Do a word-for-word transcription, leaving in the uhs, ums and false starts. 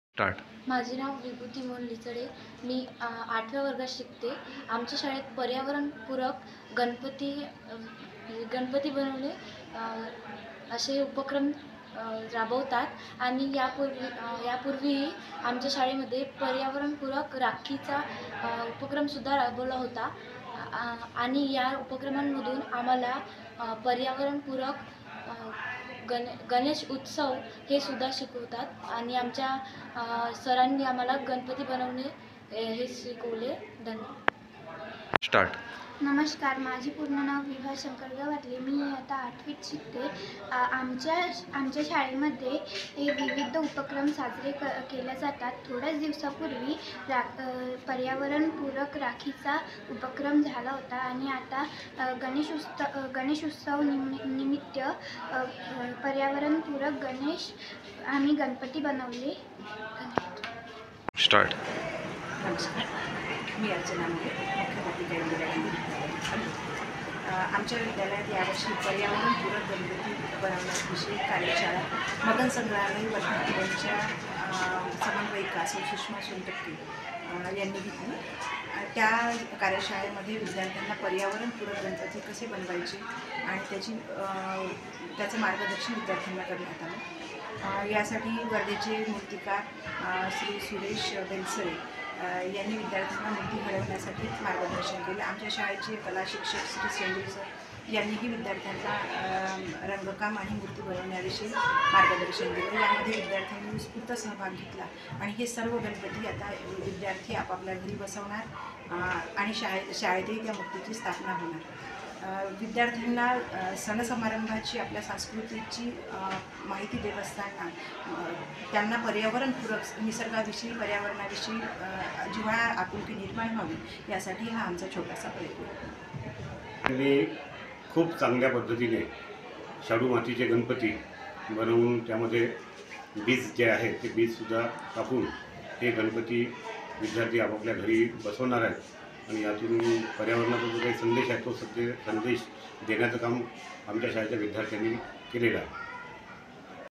Start. माझे नाव विभूती मोहन लिचडे. मी अ, आठव्या वर्गात शिकते. आमच्या शाळेत पर्यावरणपूरक गणपती अ, गणपती बनवणे अ, असे उपक्रम अ, राबवतात आणि यापूर्वी अ, यापूर्वीही आमच्या शाळेमध्ये पर्यावरणपूरक राखीचा अ, उपक्रमसुद्धा राबवला होता. आ आणि या उपक्रमांमधून आम्हाला अ, पर्यावरणपूरक अ, गण गणेश उत्सव हे सुद्धा शिकवतात आणि आमच्या अ, सरांनी आम्हाला गणपती बनवणे हे हे शिकवले. धन्यवाद. स्टार्ट. नमस्कार, माझे पूर्ण नाव विभा शंकर गवाटले. मी आता आठवीत शिकते. आ, आमच्या आमच्या शाळेमध्ये हे विविध उपक्रम साजरे क केले जातात. थोड्याच दिवसापूर्वी रा अ, पर्यावरणपूरक राखीचा उपक्रम झाला होता आणि आता अ, गणेश उत्सव गणेश उत्सव निमि निमित्त अ, अ, पर्यावरणपूरक गणेश आम्ही गणपती बनवले. स्टार्ट. नमस्कार, मी अर्चना मोरे, मुख्याध्यापिका इंदिरा गांधी विद्यालय. आमच्या विद्यालयात यावर्षी पर्यावरणपूरक गणपती बनवण्याविषयी कार्यशाळा मगन संग्रहालय वर्धापनच्या समन्वयिका सौ सुषमा सोनटक्के यांनी घेतली. त्या कार्यशाळेमध्ये विद्यार्थ्यांना पर्यावरणपूरक गणपती कसे बनवायचे आणि त्याची त्याचं मार्गदर्शन विद्यार्थ्यांना करण्यात आलं. यासाठी वर्धेचे मूर्तिकार श्री सुरेश बेलसरे यांनी विद्यार्थ्यांना मूर्ती घडवण्यासाठी मार्गदर्शन केले. आमच्या शाळेचे कला शिक्षक श्री संजय सर यांनीही विद्यार्थ्यांना रंगकाम आणि मूर्ती बनवण्याविषयी मार्गदर्शन दिलं. यामध्ये विद्यार्थ्यांनी उत्स्फूर्त सहभाग घेतला आणि हे सर्व गणपती आता विद्यार्थी आपापल्या घरी बसवणार आणि शाळे शाळेतही त्या मूर्तीची स्थापना होणार. विद्यार्थ्यांना सणसमारंभाची आपल्या संस्कृतीची माहिती देत असताना त्यांना पर्यावरणपूरक निसर्गाविषयी पर्यावरणाविषयी जिव्हाळा आपुलकी निर्माण व्हावी यासाठी हा आमचा छोटासा प्रयत्न आहे. त्यांनी खूप चांगल्या पद्धतीने शाडू मातीचे गणपती बनवून त्यामध्ये बीज जे आहे ते बीजसुद्धा टाकून हे गणपती विद्यार्थी आपापल्या घरी बसवणार आहेत आणि यातून पर्यावरणाचा जो काही संदेश आहे तो सध्या संदेश देण्याचं काम आमच्या शाळेच्या विद्यार्थ्यांनी केलेलं आहे.